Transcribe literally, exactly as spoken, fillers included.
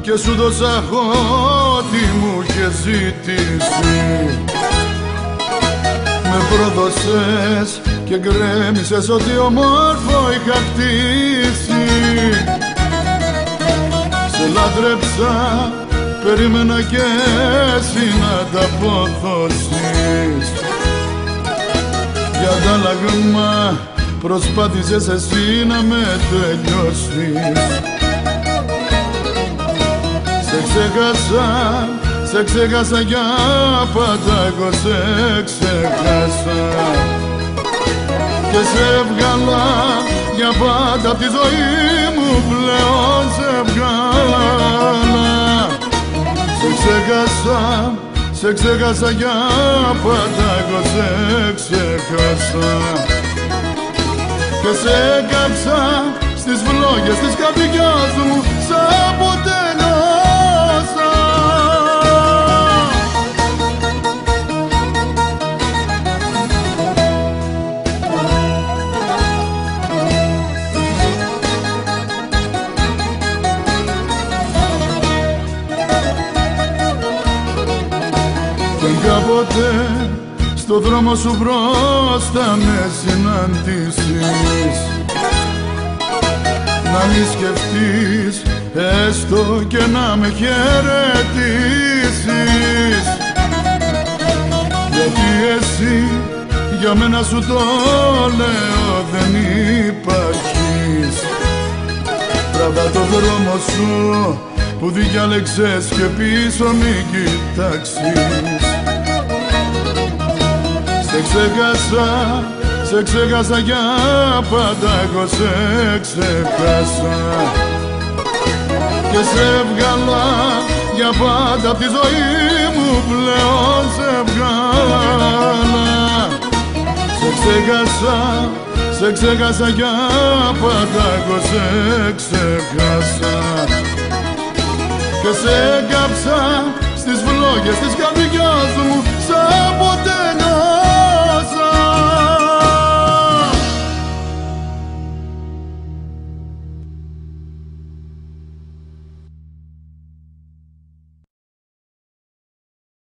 και σου δώσα ό,τι μου είχε ζητήσει. Με πρόδωσες και γκρέμισες ό,τι ομόρφο είχα χτίσει. Σε λάτρεψα, περίμενα κι εσύ να τα αποδώσεις. Για αντάλλαγμα προσπάθησες εσύ να με τελειώσεις. Σε ξέχασα, σε ξέχασα για πάντα, εγώ σε ξέχασα. Και σε έβγαλα για πάντα απ' τη ζωή μου, πλέον σε έβγαλα. Σε ξέχασα, σε ξέχασα για πάντα, εγώ σε ξέχασα. Και σε έκαψα στις φλόγες της καρδιάς μου, σαν ποτέ νιώσα. Κάποτε στο δρόμο σου μπροστά με συναντήσεις, να μη σκεφτείς έστω και να με χαιρετήσεις. Γιατί εσύ για μένα σου το λέω δεν υπάρχεις. Τραβά το δρόμο σου που διάλεξες και πίσω μη κοιτάξεις. Σε ξέχασα, σε ξέχασα για πάντα, εγώ σε ξέχασα. Και σε έβγαλα για πάντα απ' τη ζωή μου, πλέον σε έβγαλα. Σε ξέχασα, σε ξέχασα για πάντα, εγώ σε ξέχασα. Και σε έκαψα στις φλόγες της καρδιάς μου, σαν ποτέ